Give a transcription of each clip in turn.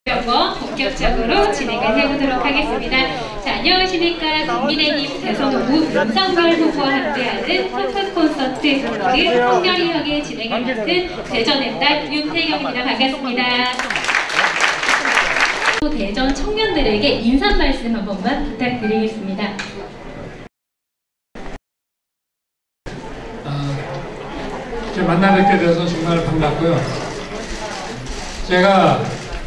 본격적으로 진행을 해보도록 하겠습니다. 자, 안녕하십니까. 국민의힘 대선 후보 윤석열 후보와 함께하는 토크 콘서트 성렬이하게 진행을 맡은 대전의 딸 윤태경입니다. 반갑습니다. 대전 청년들에게 인사 말씀 한 번만 부탁드리겠습니다. 만나 뵙게 돼서 정말 반갑고요. 제가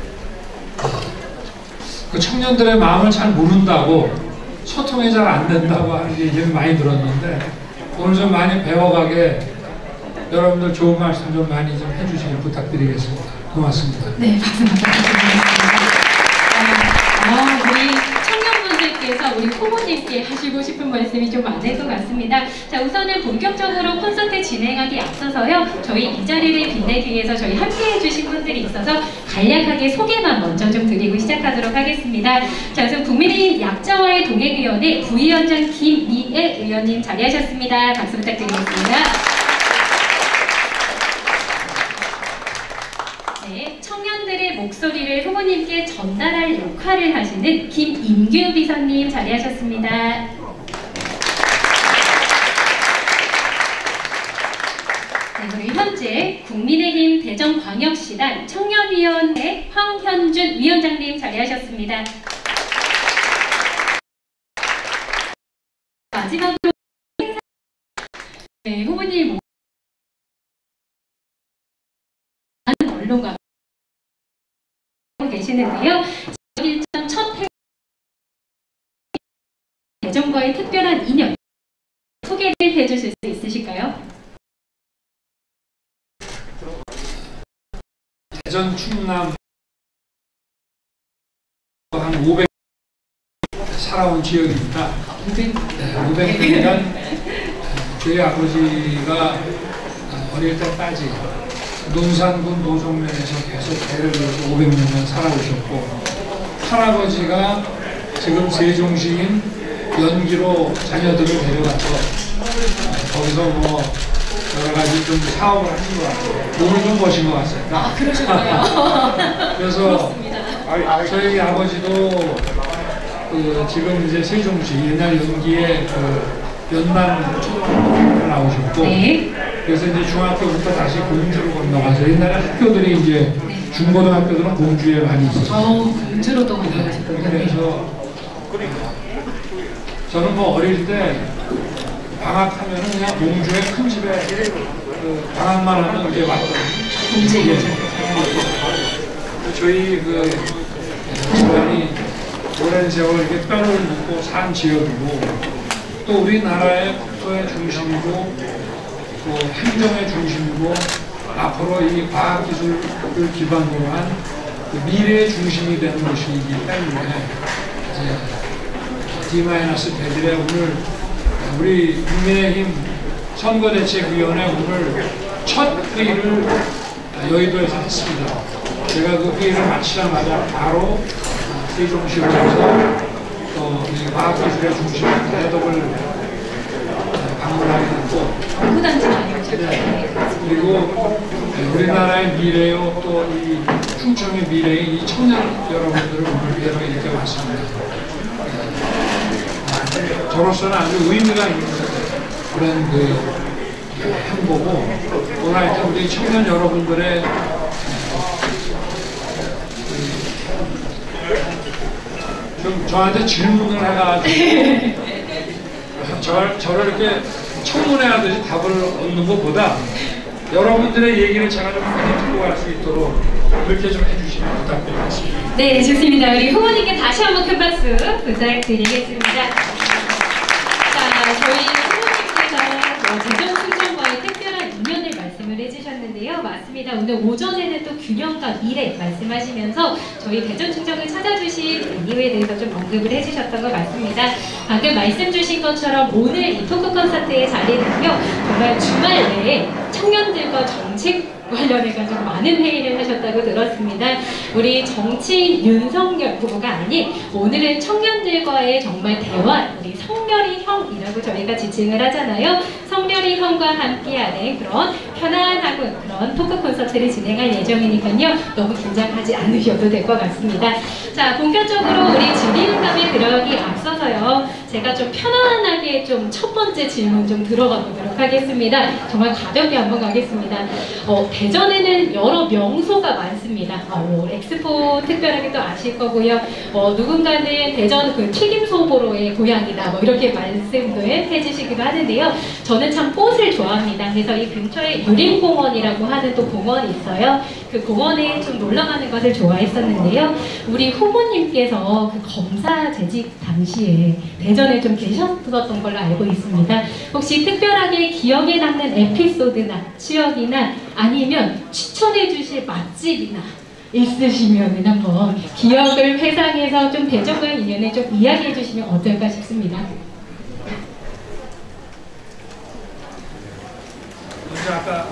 그 청년들의 마음을 잘 모른다고 소통이 잘 안 된다고 하는 얘기를 많이 들었는데 오늘 좀 많이 배워가게 여러분들 좋은 말씀 좀 많이 좀 해주시길 부탁드리겠습니다. 고맙습니다. 네, 박수 부탁드리겠습니다. 우리 청년분들께서 우리 후보님께 하시고 싶은 말씀이 좀 많을 것 같습니다. 자, 우선은 본격적으로 콘서트 진행하기 앞서서요. 저희 이 자리를 빛내기 위해서 저희 함께해 주신 분들이 있어서 간략하게 소개만 먼저 좀 드리고 시작하도록 하겠습니다. 자, 우선 국민의힘 약자와의 동행위원회 부위원장 김미애 의원님 자리하셨습니다. 박수 부탁드리겠습니다. 네, 청년들의 목소리를 후보님께 전달할 역할을 하시는 김인규 비서님 자리하셨습니다. 네, 그리고 현재 국민의힘 대전광역시단 청년위원회 황현준 위원장님 자리하셨습니다. 마지막으로 네, 후보님 많은 언론가 계시는데요. 일전 첫 대전과의 특별한 인연 소개를 해주실 수 있으실까요? 대전 충남 한 500 살아온 지역입니다. 500년간 저희 아버지가 어릴 때까지 논산군 노정면에서 계속 대를 이어서 500년간 살아오셨고 할아버지가 지금 세종시인 연기로 자녀들을 데려가서 거기서 뭐 여러 가지 좀 사업을 하신 것 같아요. 몸을 좀 버신 것 같습니다. 아, 그러셨군요. 그래서 저희 아버지도 그 지금 이제 세종시 옛날 연기에 그 연남 초등학교를 나오셨고 네. 그래서 이제 중학교부터 다시 공주로 건너가서 옛날에 학교들이 이제 중고등학교들은 공주에 많이 있었어요. 공주로도 건너가셨군요. 그래서 저는 뭐 어릴 때 방학하면은 그냥 공주의 큰 집에 그 방학만 하면 이제 왔던 공주에 저희 그 집안이 오랜 세월 이렇게 뼈를 묻고 산 지역이고 또 우리나라의 국토의 중심이고 또 행정의 중심이고 앞으로 이 과학기술을 기반으로 한 미래의 중심이 되는 곳이기 때문에 D-100의 오늘 우리 국민의힘 선거대책위원회 오늘 첫 회의를 여의도에서 했습니다. 제가 그 회의를 마치자마자 바로 세종시로 가서 이 과학기술의 중심 대덕을 방문하게 됐고 그리고 우리나라의 미래요 또 이 충청의 미래의 이 청년 여러분들을 오늘 뵈러 이렇게 왔습니다. 저로서는 아주 의미가 있는 그런 그 행보고 오늘 하여튼 우리 청년 여러분들의 좀 저한테 질문을 해가지고 저를 이렇게 청문회 하듯이 답을 얻는 것보다 여러분들의 얘기를 제가 좀 많이 듣고 갈 수 있도록 그렇게 좀 해주시면 부탁드리겠습니다. 네, 좋습니다. 우리 후보님께 다시 한번 큰 박수 부탁드리겠습니다. 자, 저희 후보님께서 대전 충청과의 특별한 인연을 말씀을 해주셨는데요. 맞습니다. 오늘 오전에는 또 균형과 미래 말씀하시면서 저희 대전 충청을 찾아주신 이유에 대해서 좀 언급을 해주셨던 것 같습니다. 방금 말씀 주신 것처럼 오늘 이 토크 콘서트의 자리는요. 정말 주말 내에 청년들과 정책 관련해가지고 많은 회의를 하셨다고 들었습니다. 우리 정치인 윤석열 후보가 아닌 오늘은 청년들과의 정말 대화, 우리 성렬이 형이라고 저희가 지칭을 하잖아요. 성렬이 형과 함께하는 그런 편안하고 그런 토크 콘서트를 진행할 예정이니까요. 너무 긴장하지 않으셔도 될 것 같습니다. 자, 본격적으로 우리 질의응답에 들어가기 앞서서요. 제가 좀 편안하게 좀 첫 번째 질문 좀 들어가 보도록 하겠습니다. 정말 가볍게 한번 가겠습니다. 대전에는 여러 명소가 많습니다. 엑스포 특별하게 또 아실 거고요. 누군가는 대전 그 튀김소보로의 고향이다. 뭐 이렇게 말씀을 해주시기도 하는데요. 저는 참 꽃을 좋아합니다. 그래서 이 근처에 유림공원이라고 하는 또 공원이 있어요. 그 공원에 좀 놀러가는 것을 좋아했었는데요. 우리 후보님께서 그 검사 재직 당시에 대전에 좀 계셨던 걸로 알고 있습니다. 혹시 특별하게 기억에 남는 에피소드나 추억이나 아니면 추천해 주실 맛집이나 있으시면 한번 기억을 회상해서 좀 대전과 인연을 좀 이야기해 주시면 어떨까 싶습니다. 아까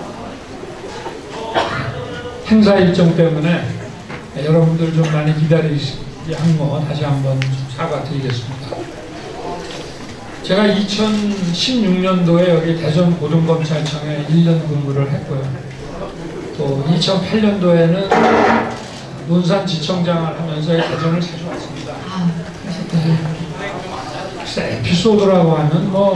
행사 일정 때문에 여러분들 좀 많이 기다리게 한 거 다시 한번 사과드리겠습니다. 제가 2016년도에 여기 대전 고등검찰청에 1년 근무를 했고요. 또 2008년도에는 논산지청장을 하면서 대전을 자주 왔습니다. 글쎄 에피소드라고 하면 뭐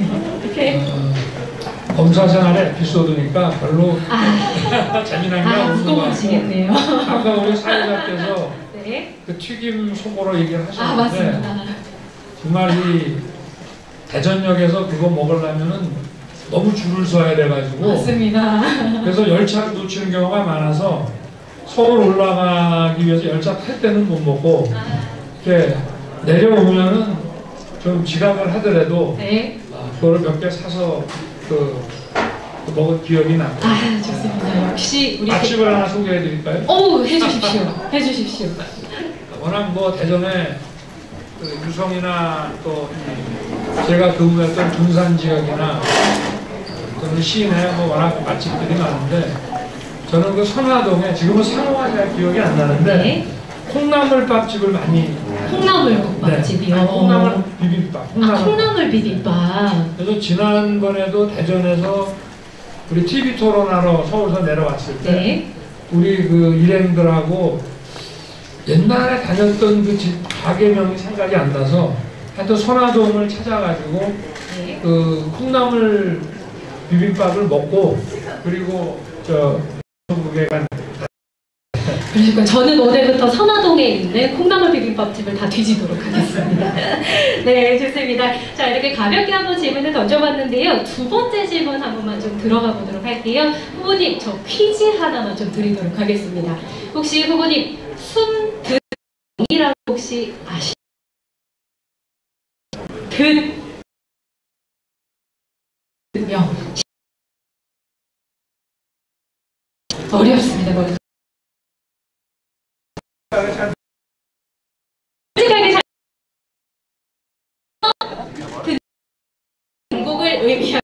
검사 생활의 에피소드니까 별로 재미난 게 없는 것 같고, 아까 우리 사회자께서 네. 그 튀김 소보로 얘기를 하셨는데 맞습니다. 정말 이 대전역에서 그거 먹으려면은 너무 줄을 서야 돼가지고 맞습니다. 그래서 열차를 놓치는 경우가 많아서 서울 올라가기 위해서 열차 탈 때는 못 먹고 이렇게 내려오면은 좀 지각을 하더라도 네. 그거를 몇 개 사서 그 먹은 기억이 나고. 좋습니다. 역시 우리 맛집을 하나 소개해 드릴까요? 해주십시오. 해주십시오. 워낙 뭐 대전에 그 유성이나 또 제가 근무했던 둔산 지역이나 또는 시내 뭐 워낙 맛집들이 많은데 저는 그 선화동에 지금은 상호가 잘 기억이 안 나는데 네. 콩나물밥집을 많이. 콩나물국밥집이요. 네. 콩나물 비빔밥. 콩나물 비빔밥. 그래서 지난번에도 대전에서 우리 TV 토론하러 서울서 내려왔을 때 네. 우리 그 일행들하고 옛날에 다녔던 그 집 가게명이 생각이 안 나서 하여튼 선화동을 찾아가지고 네. 그 콩나물 비빔밥을 먹고 그리고 저 전국에 간. 그러니까 저는 오늘부터 선화동에 있는 콩나물 비빔밥집을 다 뒤지도록 하겠습니다. 네, 좋습니다. 자, 이렇게 가볍게 한번 질문을 던져봤는데요. 두 번째 질문 한 번만 좀 들어가 보도록 할게요. 후보님, 저 퀴즈 하나만 좀 드리도록 하겠습니다. 혹시 후보님, 순든이라고 혹시 아시나요? 든명 어렵습니다. 곡을 의미하는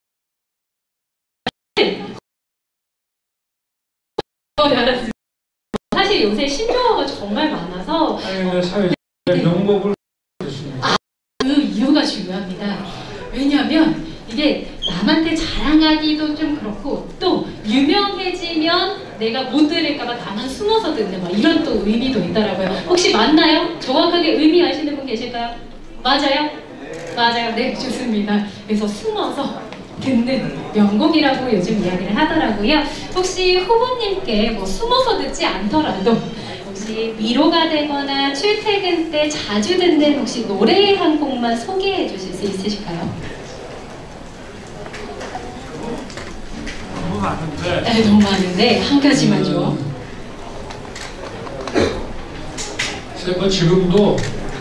사실 요새 신조어가 정말 많아서 사회적 명목을 줬습니다. 그 이유가 중요합니다. 왜냐하면 이게 남한테 자랑하기도 좀 그렇고 또 유명해지면 내가 못 들을까봐 나만 숨어서 듣는 막 이런 또 의미도 있더라고요. 혹시 맞나요? 정확하게 의미 아시는 분 계실까요? 맞아요? 맞아요. 네, 좋습니다. 그래서 숨어서 듣는 명곡이라고 요즘 이야기를 하더라고요. 혹시 후보님께 뭐 숨어서 듣지 않더라도 혹시 위로가 되거나 출퇴근 때 자주 듣는 혹시 노래 한 곡만 소개해 주실 수 있으실까요? 너무 많은데. 네, 너무 많은데 한 가지만요. 뭐 지금도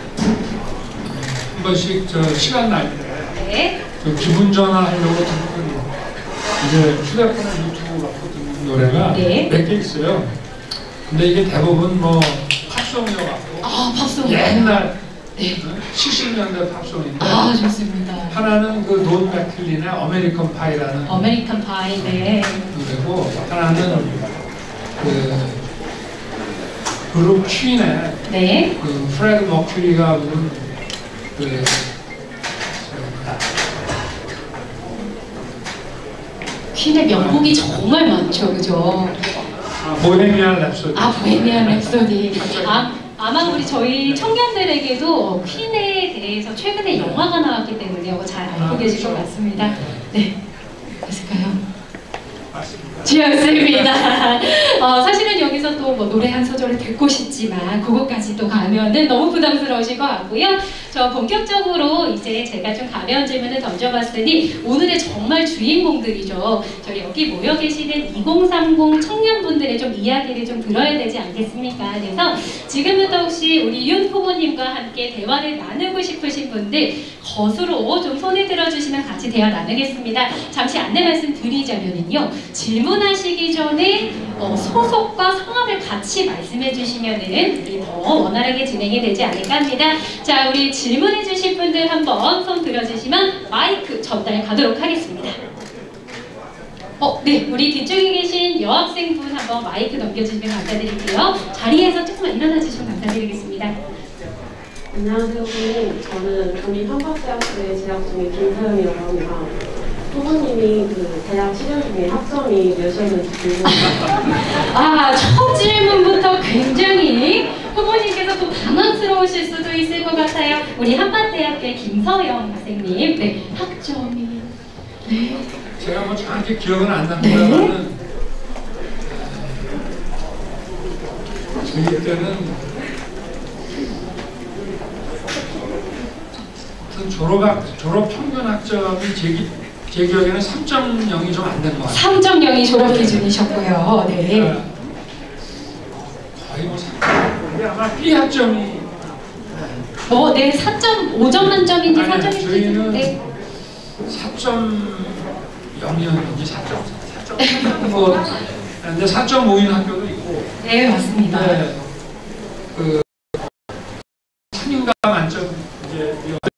한 번씩 저 시간 날 때 네. 기분 전환하려고 듣는 이제 휴대폰에 유튜브 갖고 듣는 노래가 네. 몇 개 있어요. 근데 이게 대부분 뭐 팝송이어갖고 팝송. 옛날 네. 70년대 팝송인데 좋습니다. 하나는 그 돈 맥클린의 어메리칸 파이라는 어메리칸 파이. 네. 노래고 하나는 그 그룹 퀸의 네. 그 프레드 머큐리가 부른 그 퀸의 명곡이 정말 많죠, 그죠? 보헤미안 랩소디. 보헤미안 랩소디. 아마 우리 저희 청년들에게도 퀸에 대해서 최근에 영화가 나왔기 때문에 이거 잘 알고 계실 것 같습니다. 네, 됐을까요? 좋습니다. 사실은 여기서 또 뭐 노래 한 소절을 듣고 싶지만 그것까지 또 가면은 너무 부담스러우실 것 같고요. 저 본격적으로 이제 제가 좀 가벼운 질문을 던져봤으니 오늘의 정말 주인공들이죠. 저희 여기 모여 계시는 2030 청년분들의 좀 이야기를 좀 들어야 되지 않겠습니까? 그래서 지금부터 혹시 우리 윤 후보님과 함께 대화를 나누고 싶으신 분들 거수로 좀 손을 들어주시면 같이 대화 나누겠습니다. 잠시 안내 말씀 드리자면요. 질문하시기 전에 소속과 성함을 같이 말씀해 주시면은 더 원활하게 진행이 되지 않을까 합니다. 자, 우리 질문해 주실 분들 한번 손 들어주시면 마이크 전달 가도록 하겠습니다. 네, 우리 뒤쪽에 계신 여학생분 한번 마이크 넘겨주시면 감사드릴게요. 자리에서 조금만 일어나 주시면 감사드리겠습니다. 안녕하세요, 후보님. 저는 경기한국대학교에 재학 중인 김서영이라고 합니다. 후보님이 그 대학 시절 중에 학점이 몇이었는지 궁금합니다. 첫 질문부터 굉장히 후보님께서 또 당황스러우실 수도 있을 것 같아요. 우리 한밭대학교의 김서영 학생님, 네, 학점이 네. 제가 뭐 정확히 기억은 안 납니다만은 저희 때는 졸업 평균 학점이 제 기억에는 3.0이 좀 안 된 것 같아요. 3.0이 졸업 기준이셨고요. 네. 거의 뭐 3.0. 아마 B 학점이 네, 4.5점 만점인지 4.1점. 저희는 네. 4.0이었는지 4.3 뭐 근데 4.5인 학교도 있고. 네, 맞습니다. 네, 그 선임과 만점 이제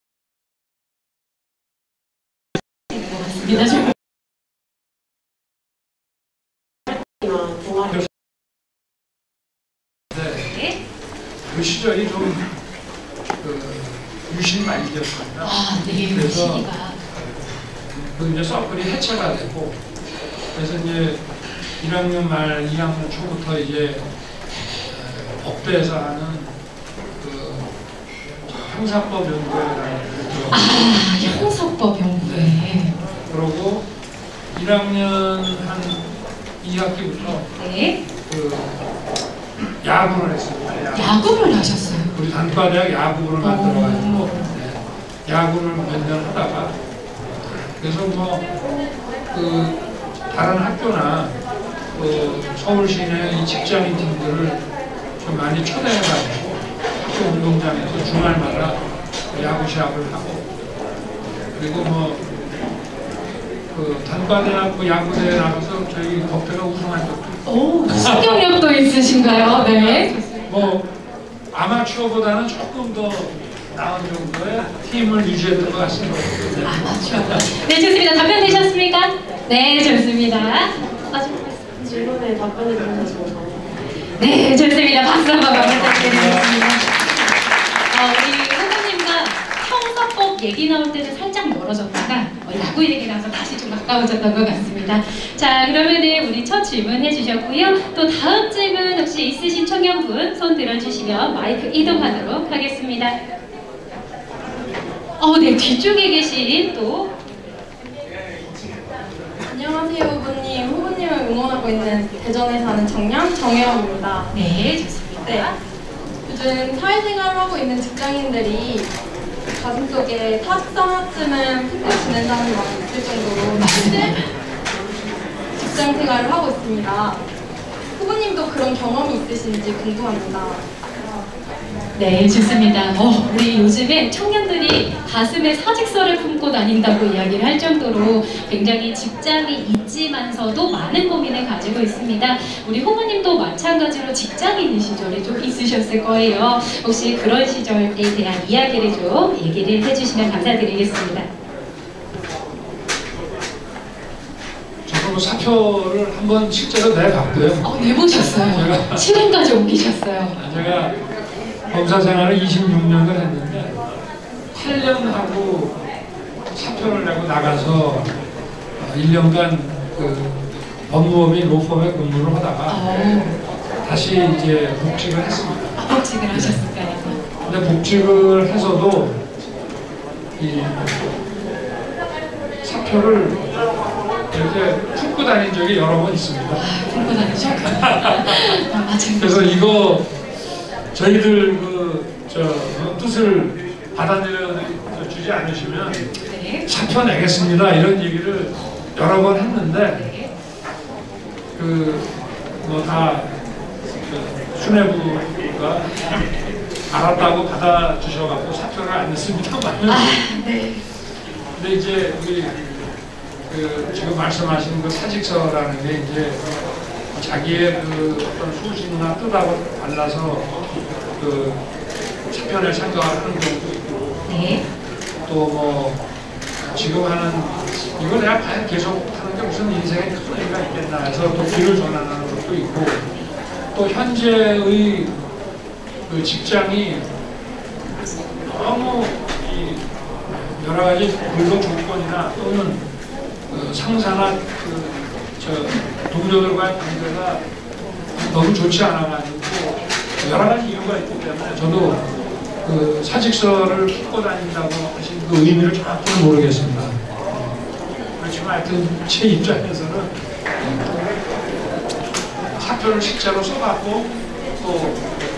맞습니다. 네. 그 시절이 좀 유신 말기였습니다. 네, 그래서 시기가. 이제 서클이 해체가 되고, 그래서 이제 1학년 말, 2학년 초부터 이제 법대에서 하는 그 형사법 연구회라는 형사법 연구회. 그러고 1학년 한 2학기부터 네. 그 야구를 했습니다. 야구를 하셨어요. 우리 단과대학 야구부를 만들어가지고 야구를 몇 년 하다가 그래서 뭐 그 다른 학교나 그 서울 시내 이 직장인 팀들을 좀 많이 초대해가지고 학교 운동장에서 주말마다 야구 시합을 하고, 그리고 뭐 그 단과대학 그 야구대회 나가서 저희 법대가 우승한 적도 있고. 신경력도 있으신가요? 네. 뭐 아마추어보다는 조금 더 나은 정도의 팀을 유지했던 것 같습니다. 아마추어. 네, 좋습니다. 답변 되셨습니까? 네, 좋습니다. 질문에 답변해 주셔서 감사합니다. 네, 좋습니다. 박수 한번 부탁드리겠습니다. 우리 후보님과 형사법 얘기 나올 때는 살짝 멀어졌다가 야구 얘기 나와서 다시 좀 가까워졌던 것 같습니다. 자, 그러면은 우리 첫 질문 해주셨고요. 또 다음 질문 혹시 있으신 청년분 손 들어주시면 마이크 이동하도록 하겠습니다. 네, 뒤쪽에 계신 또 안녕하세요, 후보님. 후보님을 응원하고 있는 대전에 사는 청년 정혜원입니다. 네, 좋습니다. 네. 요즘 사회생활을 하고 있는 직장인들이 가슴속에 사직서 하나쯤은 품고 지낸다는 말이 있을 정도로 힘든 직장 생활을 하고 있습니다. 후보님도 그런 경험이 있으신지 궁금합니다. 네, 좋습니다. 우리 요즘에 청년들이 가슴에 사직서를 품고 다닌다고 이야기를 할 정도로 굉장히 직장이 있지만서도 많은 고민을 가지고 있습니다. 우리 후보님도 마찬가지로 직장인 시절이 좀 있으셨을 거예요. 혹시 그런 시절에 대한 이야기를 좀 얘기를 해주시면 감사드리겠습니다. 저도 사표를 한번 실제로 내봤고요. 내보셨어요. 실행까지 옮기셨어요. 제가 검사 생활을 26년을 했는데 8년 하고 사표를 내고 나가서 1년간 그 그 법무법인 로펌에 근무를 하다가 다시 이제 복직을 했습니다. 복직을 하셨을까요? 근데 복직을 해서도 이 사표를 이렇게 품고 다닌 적이 여러 번 있습니다. 품고 다니셨구나. 그래서 이거 저희들 뜻을 받아들여 주지 않으시면 네. 사표 내겠습니다 이런 얘기를 여러 번 했는데 다 수뇌부가 알았다고 받아주셔갖고 사표를 안 냈습니다만. 네. 근데 이제 우리 지금 말씀하신 그 사직서라는 게 이제 자기의 어떤 소신이나 뜻하고 달라서 사표를 생각하는 경우도 있고, 네. 또 뭐 지금 하는 이걸 내가 과연 계속 하는 게 무슨 인생에 큰 의미가 있겠나 해서 또 길을 전환하는 것도 있고, 또 현재의 그 직장이 너무 여러 가지 근로 조건이나 또는 상사나 동료들과의 관계가 너무 좋지 않아가지고 여러 가지 이유가 있기 때문에 저도 사직서를 품고 다닌다고 하신 그 의미를 정확히는 모르겠습니다. 그렇지만 하여튼 제 입장에서는 사표를 실제로 써갖고 또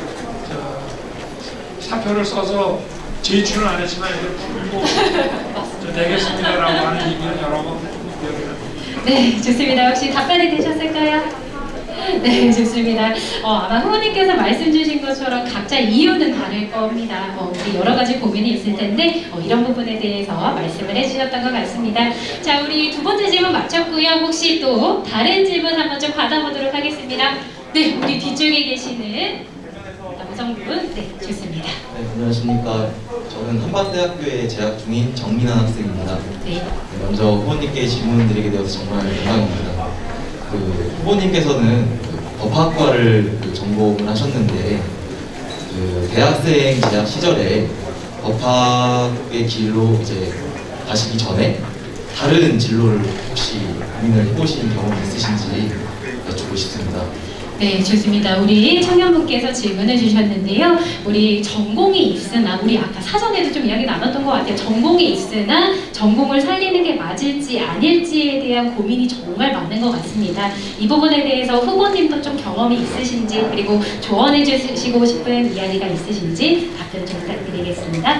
사표를 써서 제출은 안 했지만 이걸 풀고 내겠습니다라고 하는 얘기는 여러 번 기억이 네, 좋습니다. 혹시 답변이 되셨을까요? 네, 좋습니다. 아마 후보님께서 말씀 주신 것처럼 각자 이유는 다를 겁니다. 우리 여러 가지 고민이 있을 텐데 이런 부분에 대해서 말씀을 해주셨던 것 같습니다. 자, 우리 두 번째 질문 마쳤고요. 혹시 또 다른 질문 한번 좀 받아보도록 하겠습니다. 네, 우리 뒤쪽에 계시는 남성분, 네, 좋습니다. 네, 안녕하십니까. 저는 한반대학교에 재학 중인 정민환 학생입니다. 네. 먼저 후보님께 질문드리게 되어서 정말 영광입니다. 후보님께서는 법학과를 전공을 하셨는데 대학생 재학 시절에 법학의 길로 이제 가시기 전에 다른 진로를 혹시 고민을 해보신 경험이 있으신지 여쭙고 싶습니다. 네, 좋습니다. 우리 청년분께서 질문을 주셨는데요. 우리 전공이 있으나, 우리 아까 사전에도 좀 이야기 나눴던 것 같아요. 전공이 있으나 전공을 살리는 게 맞을지 아닐지에 대한 고민이 정말 많은 것 같습니다. 이 부분에 대해서 후보님도 좀 경험이 있으신지, 그리고 조언해 주시고 싶은 이야기가 있으신지 답변 좀 부탁드리겠습니다.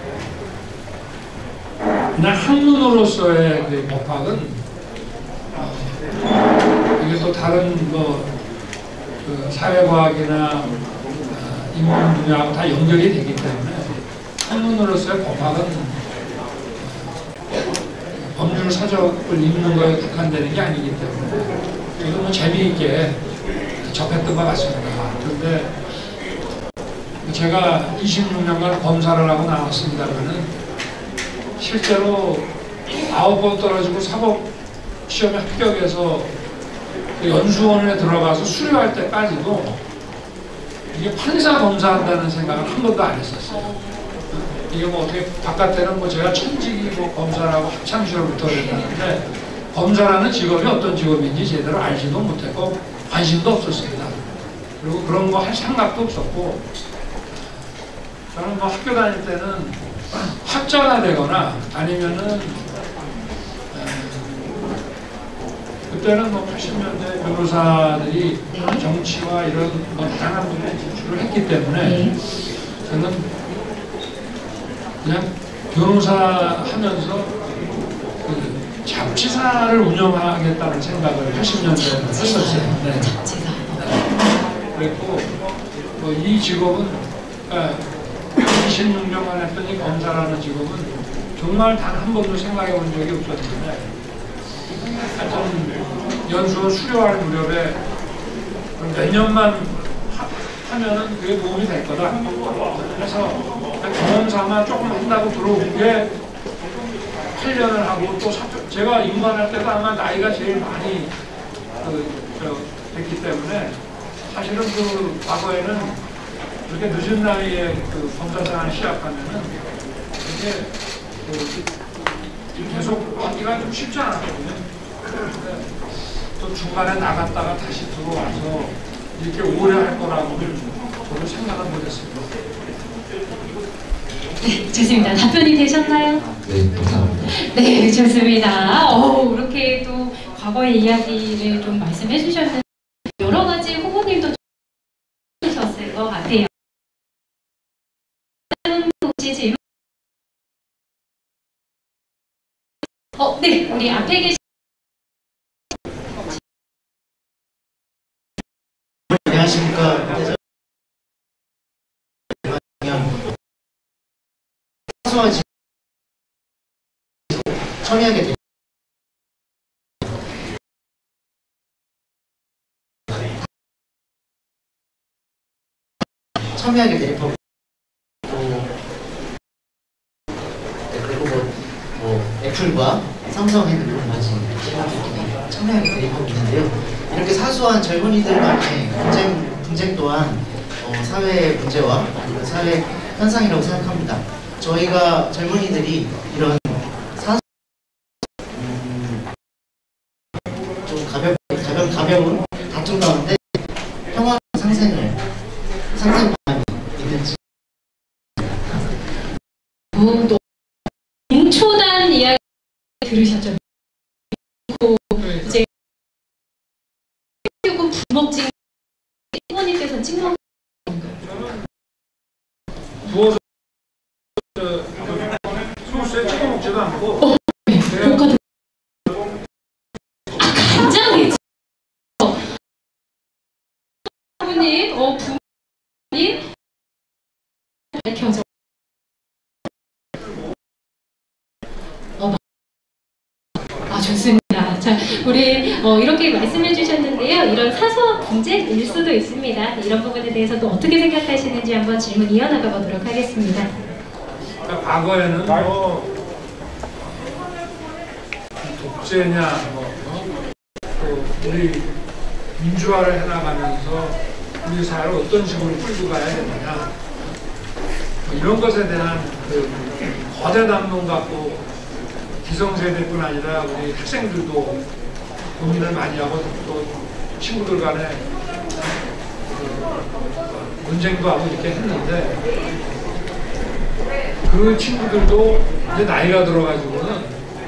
그냥 학문으로서의 그 법학은 이게 또 다른 사회과학이나 인문 분야하고 다 연결이 되기 때문에 학문으로서의 법학은 법률 사적을 읽는 거에 국한되는 게 아니기 때문에 저도 뭐 재미있게 접했던 것 같습니다. 그런데 제가 26년간 검사를 하고 나왔습니다만은 실제로 9번 떨어지고 사법시험에 합격해서 연수원에 들어가서 수료할 때까지도 이게 판사 검사한다는 생각을 한 번도 안 했었어요. 이게 뭐 어떻게 바깥에는 제가 천직이 검사라고 학창시절부터 그랬다는데 검사라는 직업이 어떤 직업인지 제대로 알지도 못했고 관심도 없었습니다. 그리고 그런 거 할 생각도 없었고, 저는 학교 다닐 때는 학자가 되거나 아니면은 그때는 80년대 변호사들이 정치와 이런 다양한 분야에 진출을 했기 때문에 저는 그냥 변호사 하면서 잡지사를 운영하겠다는 생각을 80년대에 했었어요. 네. 잡지사. 그리고 이 직업은 26년간 했던 이 검사라는 직업은 정말 단 한 번도 생각해 본 적이 없었는데, 하여튼 연수원 수료할 무렵에 몇 년만 하면은 그게 도움이 될 거다. 그래서 경험 삼아 조금 한다고 들어온 게 8년을 하고, 또 제가 임관할 때도 아마 나이가 제일 많이 됐기 때문에 사실은 과거에는 그렇게 늦은 나이에 검사생활을 시작하면은 이게 계속 하기가 좀 쉽지 않았거든요. 또 중간에 나갔다가 다시 들어와서 이렇게 오래 할 거라고는 저는 생각을 못했습니다. 네, 좋습니다. 답변이 되셨나요? 네, 감사합니다. 네, 좋습니다. 이렇게 또 과거의 이야기를 좀 말씀해 주셨는데 여러 가지 후보님도 해주셨을 것 같아요. 혹시 질문? 네, 우리 앞에 계신 안녕하십니까. 사소하지 첨예하게 되 첨예하게 대립하고 그리고 뭐 애플과 삼성 핸드폰 같이 첨예하게 대립하고 있는데요. 이렇게 사소한 젊은이들 간의 분쟁 또한 사회 문제와 사회 현상이라고 생각합니다. 저희가 젊은이들이 이런 좀 가벼운 다툼 가운데 평화로운 상생감이 있는지. 농초단 이야기 들으셨죠? 이제 조금 부먹진 후보님께서 찍먹 부어서 소스에 찍어 먹지도 않고 굉장히 부모님, 부모님 밝혀져. 좋습니다. 자, 우리 이렇게 말씀해 주셨는데요. 이런 사소한 분쟁일 수도 있습니다. 이런 부분에 대해서 또 어떻게 생각하시는지 한번 질문 이어나가 보도록 하겠습니다. 과거에는 독재냐, 또 우리 민주화를 해나가면서 우리 사회를 어떤 식으로 끌고 가야 되느냐, 이런 것에 대한 거대 담론 갖고 기성세대뿐 아니라 우리 학생들도 고민을 많이 하고 또 친구들 간에 논쟁도 하고 이렇게 했는데, 그 친구들도 이제 나이가 들어가지고는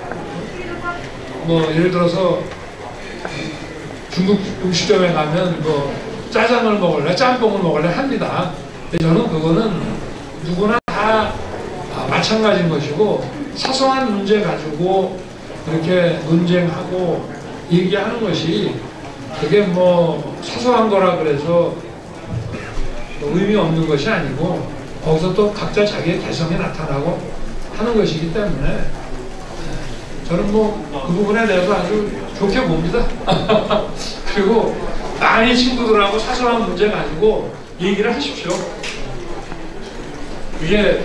예를 들어서 중국 음식점에 가면 짜장을 먹을래 짬뽕을 먹을래 합니다. 근데 저는 그거는 누구나 다 마찬가지인 것이고, 사소한 문제 가지고 그렇게 논쟁하고 얘기하는 것이 그게 사소한 거라 그래서 의미 없는 것이 아니고, 거기서 또 각자 자기의 개성이 나타나고 하는 것이기 때문에 저는 그 부분에 대해서 아주 좋게 봅니다. 그리고 많이 친구들하고 사소한 문제 가지고 얘기를 하십시오. 이게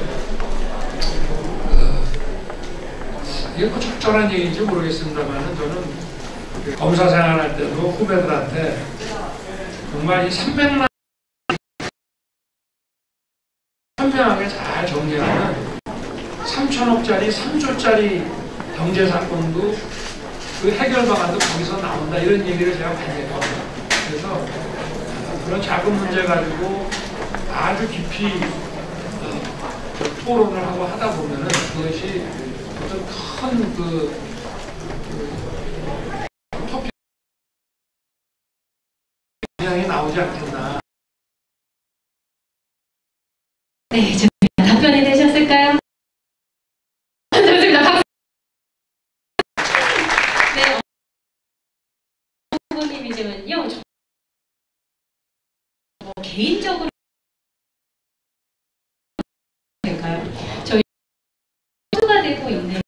적절한 얘기인지 모르겠습니다만, 저는 검사 생활할 때도 후배들한테 정말 이 300만 현명하게 잘 정리하면 3천억짜리, 3조짜리 경제사건도 그 해결 방안도 거기서 나온다, 이런 얘기를 제가 많이 해요. 그래서 그런 작은 문제 가지고 아주 깊이 토론을 하고 하다 보면은 그것이 어떤 큰 토픽 방향이 나오지 않겠나. 네, 좋습니다. 답변이 되셨을까요? 좋습니다. 박수. 네, 후보님이지만요. 개인적으로 될까요? 저희 가 되고 있는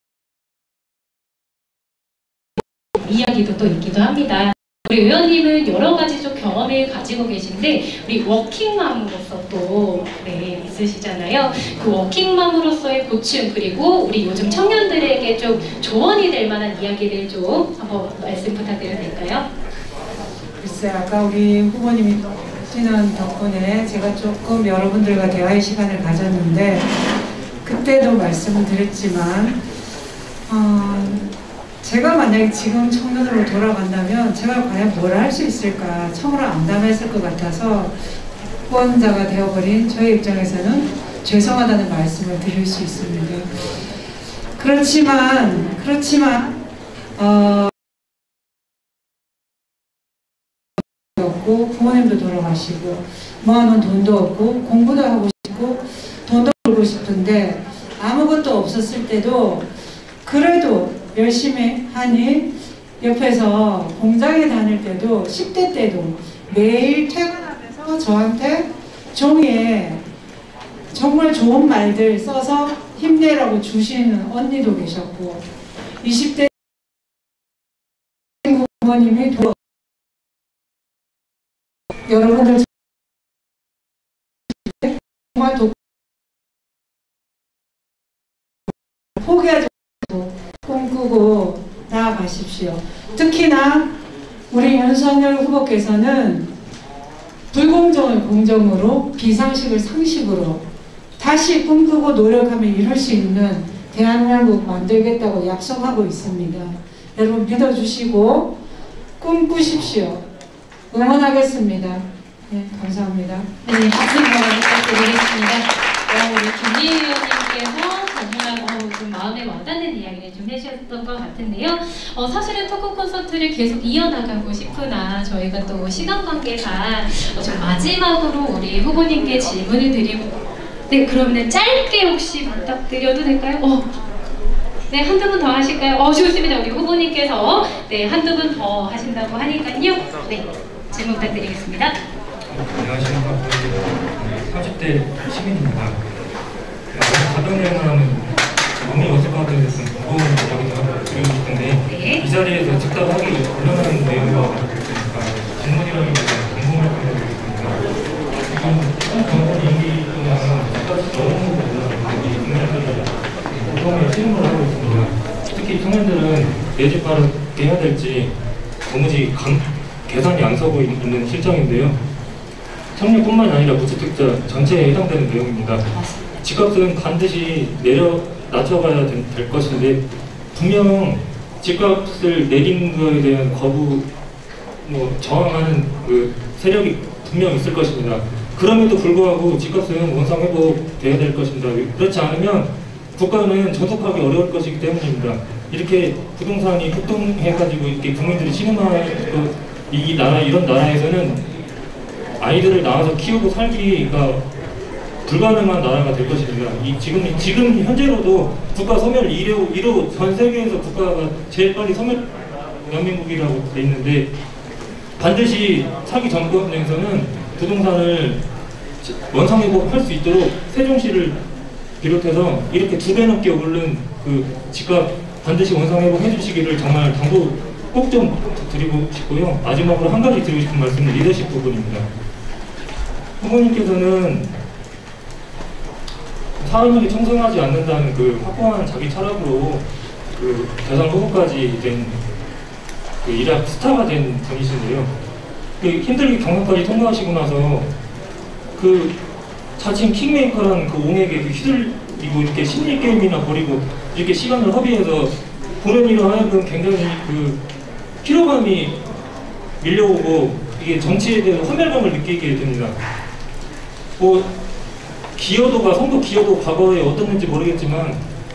이야기도 또 있기도 합니다. 우리 의원님은 여러 가지 좀 경험을 가지고 계신데, 우리 워킹맘으로서 또 있으시잖아요. 그 워킹맘으로서의 고충, 그리고 우리 요즘 청년들에게 좀 조언이 될 만한 이야기를 좀 한번 말씀 부탁드려도 될까요? 글쎄, 아까 우리 후보님이 지난 덕분에 제가 조금 여러분들과 대화의 시간을 가졌는데, 그때도 말씀을 드렸지만 제가 만약에 지금 청년으로 돌아간다면 제가 과연 뭘 할 수 있을까 참으로 암담했을 것 같아서 후원자가 되어버린 저의 입장에서는 죄송하다는 말씀을 드릴 수 있습니다. 그렇지만 없고 부모님도 돌아가시고 모아놓은 돈도 없고 공부도 하고 싶고 돈도 벌고 싶은데 아무것도 없었을 때도 그래도 열심히 하니 옆에서 공장에 다닐 때도 10대 때도 매일 퇴근하면서 저한테 종이에 정말 좋은 말들 써서 힘내라고 주시는 언니도 계셨고 20대 부모님이 여러분들 정말 포기하지 말고 꿈꾸고 나아가십시오. 특히나 우리 윤석열 후보께서는 불공정을 공정으로, 비상식을 상식으로 다시 꿈꾸고 노력하면 이룰 수 있는 대한민국 만들겠다고 약속하고 있습니다. 여러분 믿어주시고 꿈꾸십시오. 응원하겠습니다. 네, 감사합니다. 네, 박수 한번 부탁드리겠습니다. 우리 김희애 의원님께서 정말 좀 마음에 와닿는 이야기를 좀 해주셨던 것 같은데요. 사실은 토크 콘서트를 계속 이어나가고 싶으나 저희가 또 시간 관계상 좀 마지막으로 우리 후보님께 질문을 드리고 네, 그러면 짧게 혹시 부탁드려도 될까요? 네, 한두 분 더 하실까요? 좋습니다. 우리 후보님께서 네, 한두 분 더 하신다고 하니까요. 네, 질문 부탁드리겠습니다. 안녕하십니까. 30대 시민입니다. 가병력은 몸이 어색하게 됐던 무거운 이야기를 드리고 싶은데 네. 이 자리에서 즉답하기 곤란한 내용과 질문이라기보다 궁금할 것이 있습니다. 지금 정권 임기 동안 너무 보통의 실무를 하고 있습니다. 특히 청년들은 내 집 바로 해야 될지 도무지 계산이 안 서고 있는 실정인데요. 청년뿐만 아니라 무주택자 전체에 해당되는 내용입니다. 집값은 반드시 낮춰가야 될 것인데 분명 집값을 내리는 것에 대한 거부, 저항하는 그 세력이 분명 있을 것입니다. 그럼에도 불구하고 집값은 원상 회복돼야 될 것입니다. 그렇지 않으면 국가는 저속하기 어려울 것이기 때문입니다. 이렇게 부동산이 폭등해가지고 이렇게 국민들이 신음하는 이런 나라에서는 아이들을 낳아서 키우고 살기가 불가능한 나라가 될 것입니다. 지금 현재로도 국가 소멸 1호 전 세계에서 국가가 제일 빨리 소멸 연민국이라고 돼 있는데 반드시 차기 정권에서는 부동산을 원상회복할 수 있도록 세종시를 비롯해서 이렇게 2배 넘게 오른 그 집값 반드시 원상회복해 주시기를 정말 당부 꼭 좀 드리고 싶고요. 마지막으로 한 가지 드리고 싶은 말씀은 리더십 부분입니다. 후보님께서는 사람에게 청성하지 않는다는 그 확고한 자기 철학으로 그 대선 후보까지 된 그 일약 스타가 된 분이신데요. 그 힘들게 경선까지 통과하시고 나서 그 자칭 킹메이커라는 그 옹에게 휘둘리고 이렇게 심리 게임이나 벌이고 이렇게 시간을 허비해서 보는 이로 하여금 굉장히 그 피로감이 밀려오고 이게 정치에 대해서 허멸감을 느끼게 됩니다. 선거 기여도 과거에 어떻는지 모르겠지만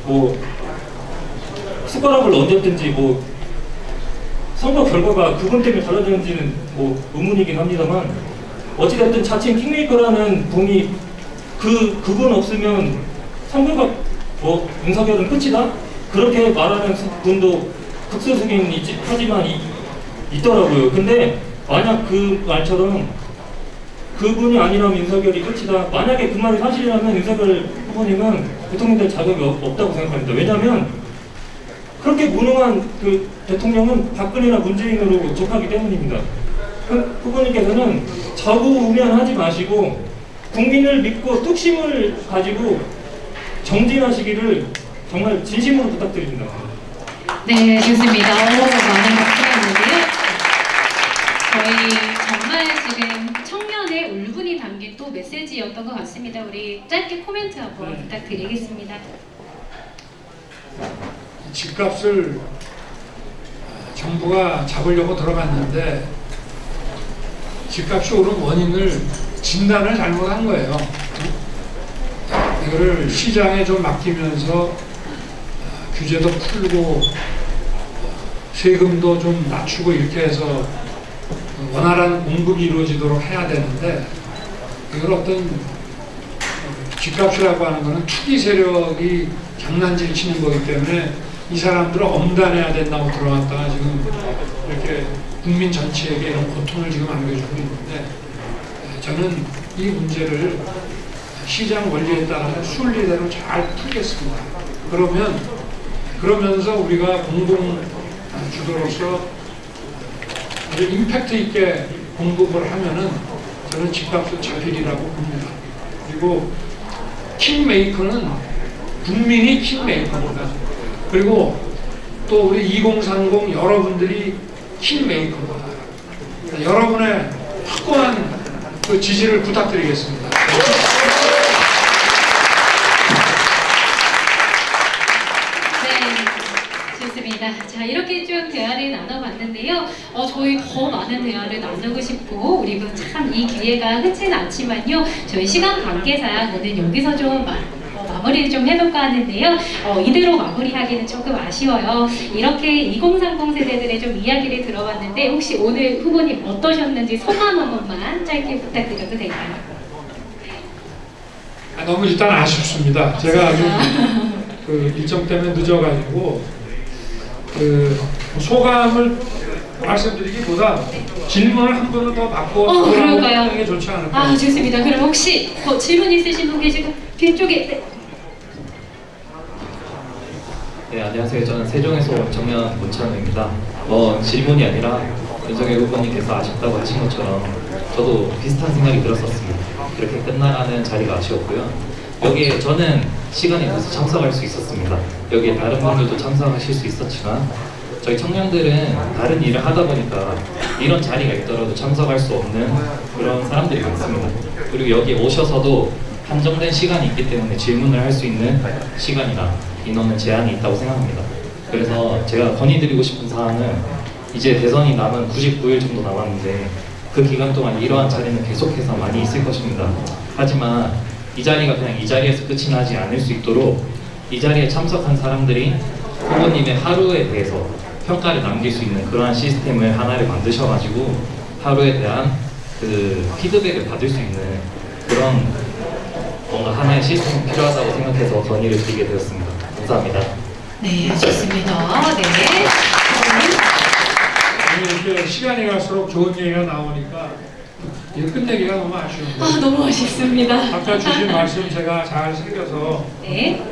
숟가락을 얹었든지 선거 결과가 그분 때문에 달라졌는지는 의문이긴 합니다만 어찌됐든 자칭 킹메이커라는 분이 그분 없으면 선거가 윤석열은 끝이다? 그렇게 말하는 분도 극소수긴 하지만 있더라고요. 근데 만약 그 말처럼 그분이 아니라면 윤석열이 끝이다. 만약에 그 말이 사실이라면 윤석열 후보님은 대통령 될 자격이 없다고 생각합니다. 왜냐하면 그렇게 무능한 그 대통령은 박근혜나 문재인으로 족하기 때문입니다. 후보님께서는 좌우우면하지 마시고 국민을 믿고 뚝심을 가지고 정진하시기를 정말 진심으로 부탁드립니다. 네, 좋습니다. 많은 박수가 있는데요. 저희 정말 지금 청년의 울분이 담긴 또 메시지였던 것 같습니다. 우리 짧게 코멘트 한번 부탁드리겠습니다. 집값을 정부가 잡으려고 들어갔는데 집값이 오른 원인을 진단을 잘못한 거예요. 이거를 시장에 좀 맡기면서 규제도 풀고 세금도 좀 낮추고 이렇게 해서 원활한 공급이 이루어지도록 해야 되는데 이걸 어떤 집값이라고 하는 것은 투기 세력이 장난질 치는 거기 때문에 이 사람들을 엄단해야 된다고 들어갔다가 지금 이렇게 국민 전체에게 이런 고통을 지금 안겨주고 있는데 저는 이 문제를 시장 원리에 따라서 순리대로 잘 풀겠습니다. 그러면서 우리가 공동 주도로서 아주 임팩트 있게 공급을 하면은 저는 집값도 잡히리라고 봅니다. 그리고 킹메이커는 국민이 킹메이커입니다. 그리고 또 우리 2030 여러분들이 킹메이커입니다. 여러분의 확고한 그 지지를 부탁드리겠습니다. 자, 이렇게 좀 대화를 나눠봤는데요. 저희 더 많은 대화를 나누고 싶고, 그리고 참 이 기회가 흔치는 않지만요. 저희 시간 관계상 오늘 여기서 좀 마무리를 좀 해볼까 하는데요. 이대로 마무리하기는 조금 아쉬워요. 이렇게 2030 세대들의 좀 이야기를 들어봤는데 혹시 오늘 후보님 어떠셨는지 소감 한 번만 짧게 부탁드려도 될까요? 너무 일단 아쉽습니다. 제가 좀 그 일정 때문에 늦어가지고 그 소감을 말씀드리기보다 질문을 한 번은 더 받고 그럴까요? 게 좋지 않을까요? 아, 좋습니다. 그럼 혹시 질문 있으신 분 계시고 뒤쪽에 네, 안녕하세요. 저는 세종에서 온 청년 문찬우입니다. 질문이 아니라 윤석열 후보님께서 아쉽다고 하신 것처럼 저도 비슷한 생각이 들었었습니다. 이렇게 끝나가는 자리가 아쉬웠고요. 여기에 저는 시간이 돼서 참석할 수 있었습니다. 여기에 다른 분들도 참석하실 수 있었지만 저희 청년들은 다른 일을 하다 보니까 이런 자리가 있더라도 참석할 수 없는 그런 사람들이 많습니다. 그리고 여기 오셔서도 한정된 시간이 있기 때문에 질문을 할 수 있는 시간이나 인원은 제한이 있다고 생각합니다. 그래서 제가 건의드리고 싶은 사항은 이제 대선이 남은 99일 정도 남았는데 그 기간 동안 이러한 자리는 계속해서 많이 있을 것입니다. 하지만 이 자리가 그냥 이 자리에서 끝이 나지 않을 수 있도록 이 자리에 참석한 사람들이 후보님의 하루에 대해서 평가를 남길 수 있는 그러한 시스템을 하나를 만드셔가지고 하루에 대한 그 피드백을 받을 수 있는 그런 뭔가 하나의 시스템이 필요하다고 생각해서 건의를 드리게 되었습니다. 감사합니다. 네, 좋습니다. 네. 이렇게 시간이 갈수록 좋은 얘기가 나오니까 이거 끝내기가 너무 아쉬운데. 너무 아쉽습니다. 아까 주신 말씀 제가 잘 새겨서 네.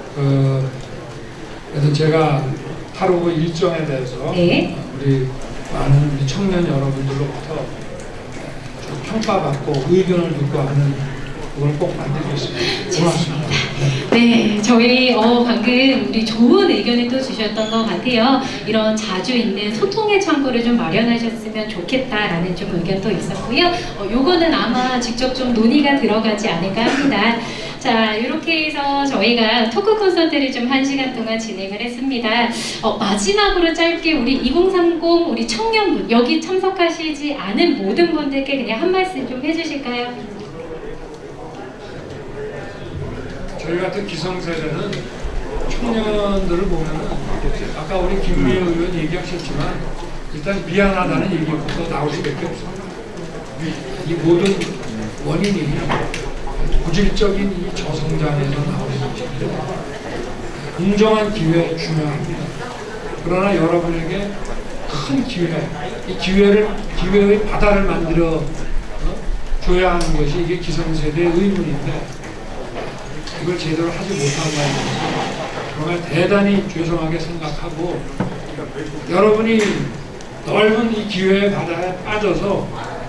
그래서 제가 하루 일정에 대해서 네. 우리 많은 우리 청년 여러분들로부터 좀 평가받고 의견을 듣고 하는 그걸 꼭 만들겠습니다. 고맙습니다. 네, 저희 방금 우리 좋은 의견을 또 주셨던 것 같아요. 이런 자주 있는 소통의 창구를 좀 마련하셨으면 좋겠다라는 좀 의견도 있었고요. 요거는 아마 직접 좀 논의가 들어가지 않을까 합니다. 자, 이렇게 해서 저희가 토크 콘서트를 좀 1시간 동안 진행을 했습니다. 마지막으로 짧게 우리 2030 우리 청년분, 여기 참석하시지 않은 모든 분들께 그냥 한 말씀 좀 해주실까요? 저희 같은 기성세대는 청년들을 보면은 아까 우리 김미애 의원 얘기하셨지만 일단 미안하다는 얘기부터 나올 수밖에 없습니다. 이 모든 원인이 고질적인 이 저성장에서 나오는 것인데 공정한 기회 중요합니다. 그러나 여러분에게 큰 기회, 이 기회의 바다를 만들어 줘야 하는 것이 이게 기성세대의 의문인데 이걸 제대로 하지 못한 거예요. 정말 대단히 죄송하게 생각하고 여러분이 넓은 이 기회의 바다에 빠져서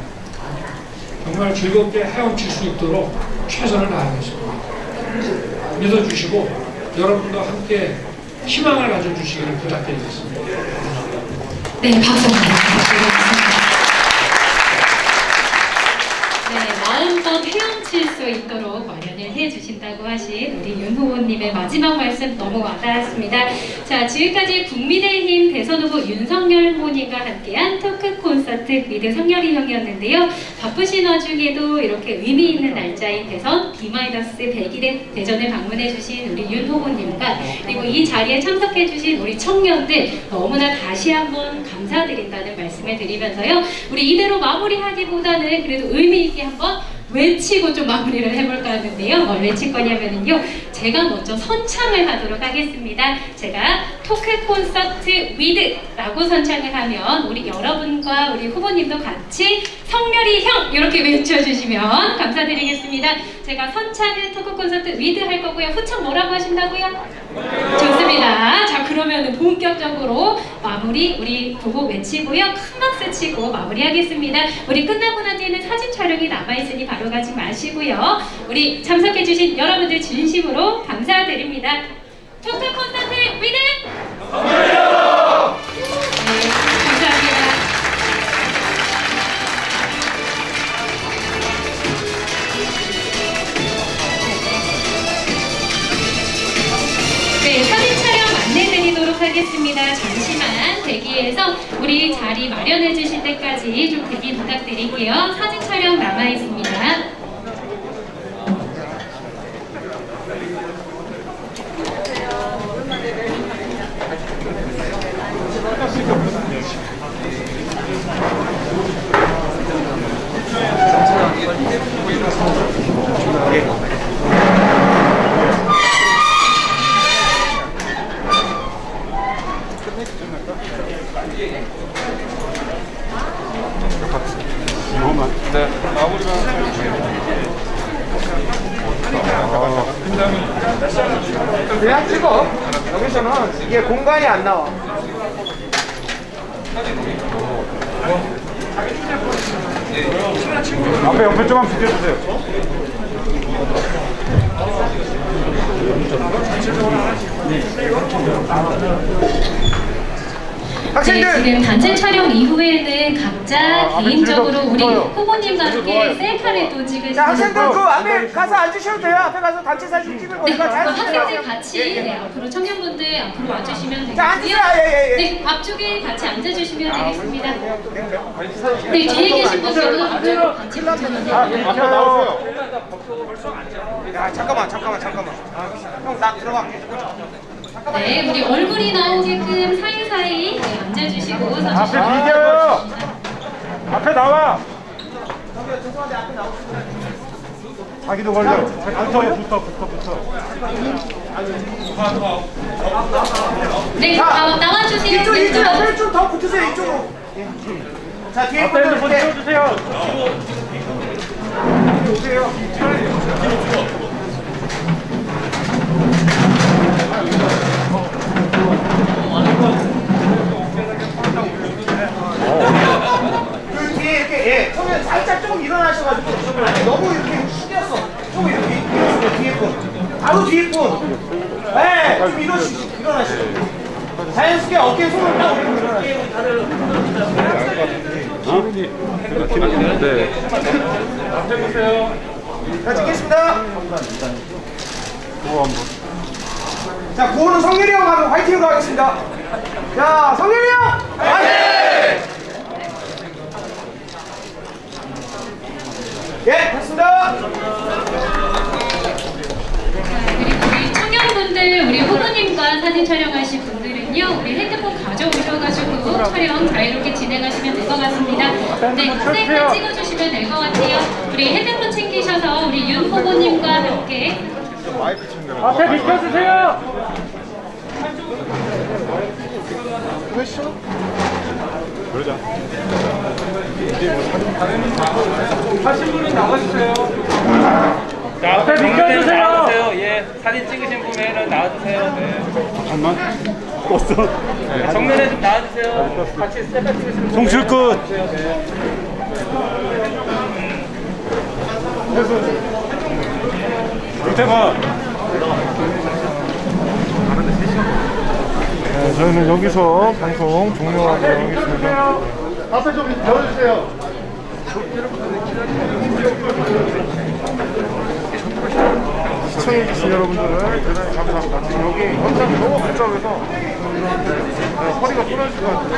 정말 즐겁게 헤엄칠 수 있도록 최선을 다하겠습니다. 믿어주시고 여러분도 함께 희망을 가져주시기를 부탁드리겠습니다. 네, 박수 부탁드리겠습니다. 네, 마음껏 헤엄칠 수 있도록 마련을 해야 응원해 주신다고 하신 우리 윤 후보님의 마지막 말씀 너무 와닿았습니다. 자, 지금까지 국민의힘 대선 후보 윤석열 후보님과 함께한 토크 콘서트 위드 성렬이 형이었는데요. 바쁘신 와중에도 이렇게 의미 있는 날짜인 대선 D-100일의 대전을 방문해 주신 우리 윤 후보님과 그리고 이 자리에 참석해 주신 우리 청년들 너무나 다시 한번 감사드린다는 말씀을 드리면서요. 우리 이대로 마무리하기보다는 그래도 의미 있게 한번 외치고 좀 마무리를 해볼까 하는데요. 뭘 외칠 거냐면요. 제가 먼저 선창을 하도록 하겠습니다. 제가 토크 콘서트 위드라고 선창을 하면 우리 여러분과 우리 후보님도 같이 성렬이 형 이렇게 외쳐주시면 감사드리겠습니다. 제가 선창은 토크 콘서트 위드 할 거고요. 후창 뭐라고 하신다고요? 좋습니다. 자, 그러면 본격적으로 마무리 우리 보고 외치고요. 큰 박수 치고 마무리하겠습니다. 우리 끝나고 난 뒤에는 사진 촬영이 남아있으니 바로 가지 마시고요. 우리 참석해주신 여러분들 진심으로 감사드립니다. 토크 콘서트 위드! 네, 감사합니다. 네, 사진 촬영 안내드리도록 하겠습니다. 잠시만 대기해서 우리 자리 마련해 주실 때까지 좀 대기 부탁드릴게요. 사진 촬영 남아 있습니다. 네, 마무리만 그냥 찍어. 여기서는 이게 공간이 안 나와. 앞에 옆에 좀만 비켜주세요. 네, 지금 단체 촬영 이후에는 각자 개인적으로 우리 후보님과 함께 셀카를 또 찍으시는 학생들 그 앞에 가서 앉으셔도 돼요. 앞에 가서 단체 사진 찍을 네, 거니까 잘 학생들 같이 네, 앞으로 청년분들 앞으로 와주시면 되고요. 자, 앉으세요. 예. 네, 앞쪽에 같이 앉아주시면 되겠습니다. 네, 뒤에 계신 분들도 앞쪽으로 같이 붙여주세요. 앞에 나오세요. 야, 잠깐만. 형, 나 들어갈게. 네, 우리 얼굴이 나오게끔 사이사이 네, 앉아주시고 서주시면 앞에 비켜요. 앞에 나와. 자기도 걸려. 붙어. 네, 나와주세요. 이쪽 옆에 좀 더 붙으세요. 이쪽으로. 자, 뒤에 분들 좀 찍어주세요. 오세요. 그 뒤에 이렇게 손을 살짝 조금 일어나셔가지고 아니 너무 이렇게 숙였어. 조금 이렇게 일어나시죠. 뒤에 분. 바로 뒤에 분. 네, 좀 일어나시죠. 자연스럽게 어깨에 손을 딱 올리고 일어나시죠. 네. 앞에 보세요. 자, 찍겠습니다. 자, 구호는 성렬이 형 하고 화이팅으로 하겠습니다. 자, 성렬이 형! 화이팅! 예, 됐습니다. 그리고 우리 청년분들, 우리 후보님과 사진 촬영하실 분들은요, 우리 핸드폰 가져오셔가지고 촬영 자유롭게 진행하시면 될 것 같습니다. 네, 셀카 찍어주시면 될 것 같아요. 우리 핸드폰 챙기셔서 우리 윤 후보님과 함께 앞에 비켜주세요. 그러자. 하신 분은 나와주세요. 자, 앞에 비켜주세요. 나와주세요. 예, 사진 찍으신 분에는 나와주세요. 네. 잠깐만. 껐어. 네, 정면에 좀 나와주세요. 같이 셀카 찍으시는 분. 송출 끝. 밑에 봐. 네, 저희는 여기서 방송 종료하도록 하겠습니다. 앞에 좀 열어주세요. 시청해주신 여러분들은 대단히 감사합니다. 지금 여기 현장이 너무 복잡해서 허리가 끊어질 것 같아요.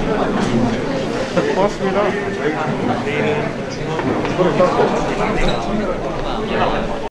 고맙습니다. 내일은